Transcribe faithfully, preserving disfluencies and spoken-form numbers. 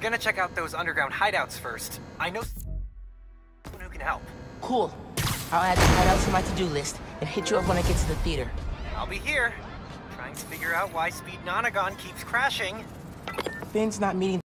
gonna check out those underground hideouts first. I know someone who can help. Cool. I'll add the hideouts to my to-do list and hit you up when I get to the theater. I'll be here, trying to figure out why Speed Nonagon keeps crashing. Finn's not meeting